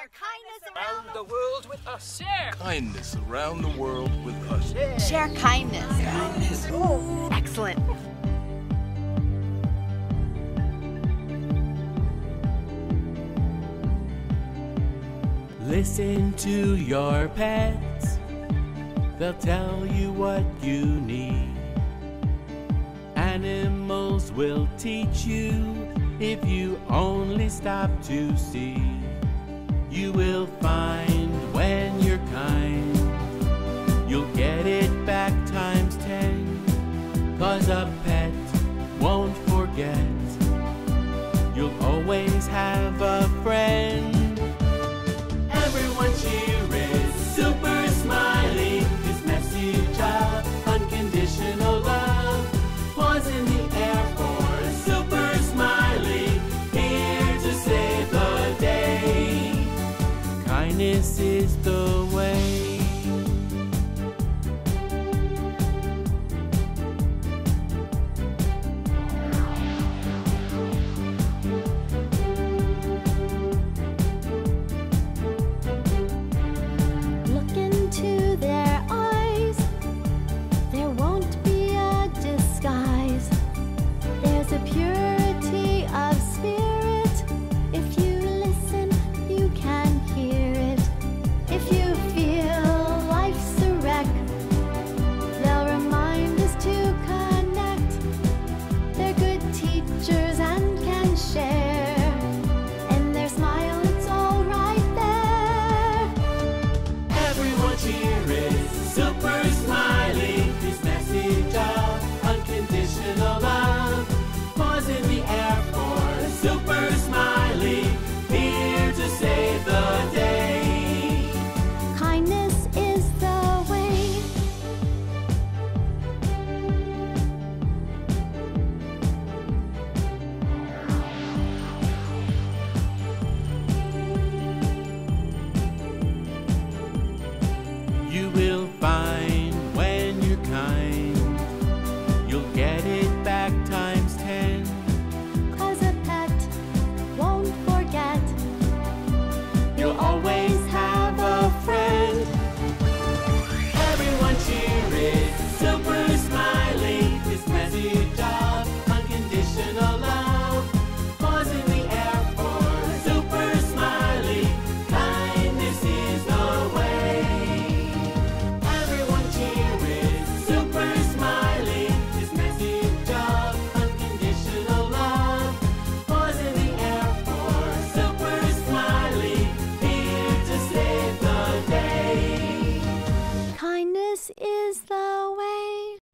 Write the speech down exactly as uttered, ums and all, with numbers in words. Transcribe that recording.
Share kindness around the world with us. Share kindness around the world with us. Share, Share kindness. Kindness. Oh, excellent. Listen to your pets. They'll tell you what you need. Animals will teach you if you only stop to see. You will find when you're kind, you'll get it back times ten. 'Cause a pet won't forget. You'll always have a friend. Everyone cheer is Super Smiley. His message of unconditional love was in the air for Super Smiley, here to save the day. Kindness is the way. Their eyes, there won't be a disguise. There's a purity of spirit. If you listen, you can hear it. If you feel life's a wreck, they'll remind us to connect. They're good teachers and can share. And their smile, it's all right there. Everyone cheer is Super Smiley. His message of unconditional love was in the air for Super Smiley, here to save the day. Kindness is the way. You will find when you're kind, you'll get it back times ten. 'Cause a pet won't forget. You'll always have a friend. Everyone cheer is Super Smiley. His message of unconditional love was in the air for Super Smiley. Kindness is the way. Everyone cheer is Super Smiley. His message of unconditional love was in the air for Super Smiley, here to save the day. Kindness is the way.